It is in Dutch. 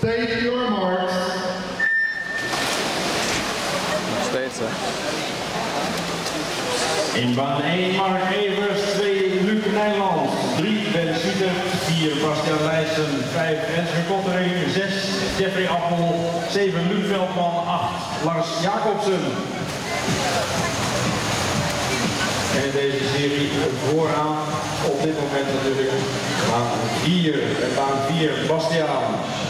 Take your marks. Nog steeds, hè. In baan 1 Mark Evers, 2 Luc Nijland, 3 Ben Sieter, 4 Bastiaan Leijsen, 5 Renske Kottering, 6 Jeffrey Appel, 7 Luc Veldman, 8 Lars Jacobsen. En in deze serie vooraan op dit moment natuurlijk baan 4. En baan 4 Bastiaan.